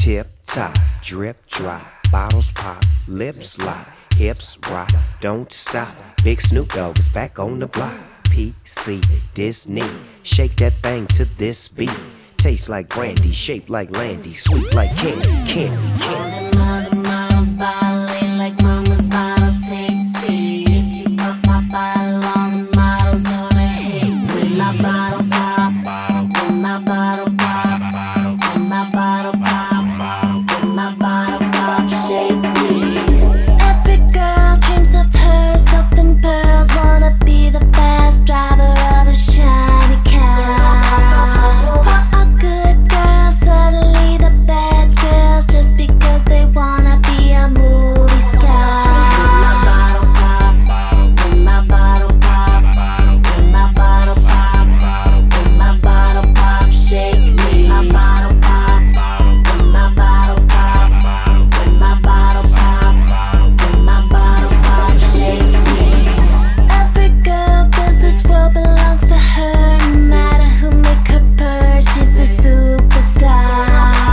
Tip top, drip drop, bottles pop, lips lock, hips rock, don't stop. Big Snoop Dogg is back on the block. PC, Disney, shake that thing to this beat. Tastes like brandy, shaped like Landy, sweet like candy, candy, candy. All them models bottling like mama's bottle tasty. If you fuck my bottle, all the models gonna hate. When my bottle pop, when my bottle pop, when my bottle pop, when my bottle pop, shake me. Every girl dreams of herself in pearls, wanna be the fast driver of a shiny car. For a good girl, suddenly the bad girls, just because they wanna be a movie star. When my bottle pop, when my bottle pop, when my bottle pop, when my bottle pop, shake me. My bottle pop, when my bottle pop, when my bottle pop, when my bottle pop, shake me. Every girl feels this world belongs to her. No matter who make her purr, she's a superstar.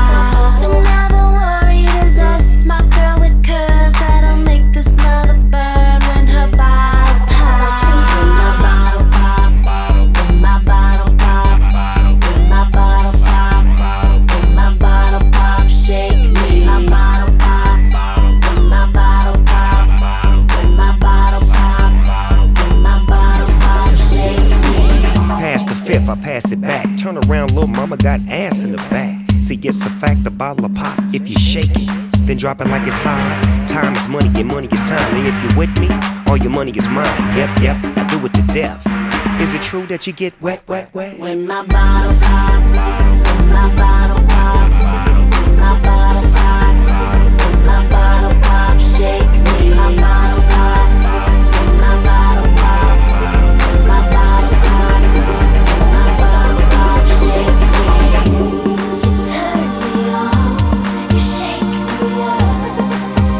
I'm never worried as a smart girl with curves that'll make this mother burn when her bottle pops. When my bottle pop, when my bottle pop, when my bottle pop, when my bottle pop, shake me. My bottle pop, when my bottle pop, when my bottle pop, when my bottle pop, shake me. Pass the fifth, I pass it back. Turn around, little mama got ass in the back. See, it's a fact, the bottle of pop. If you shake it, then drop it like it's hot. Time is money, and money is time. And if you're with me, all your money is mine. Yep, yep, I do it to death. Is it true that you get wet, wet, wet? When my bottle pop, when my bottle pop, when my bottle pop, when my bottle pop, shake me. My bottle pop, when my bottle pop, when my bottle pop, when my bottle pop, shake me. You turn me on, you shake me up.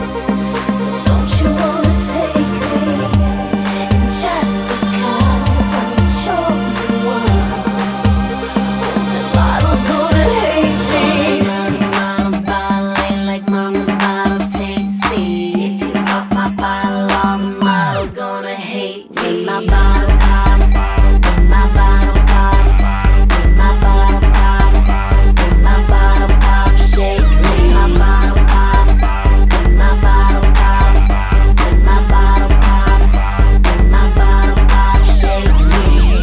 So don't you wanna take me? And just because I'm the chosen one, all the bottles gonna hate me. All the bottles bottling like mama's bottle tasty. If you fuck my bottle, all the models gonna hate me. When my bottle pop, when my bottle pop, when my bottle pop, when my bottle pop, shake me. My bottle pop, when my bottle pop, when my bottle pop, when my bottle pop, shake me.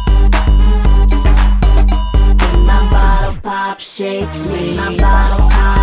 When my bottle pop, shake me. My bottle pop.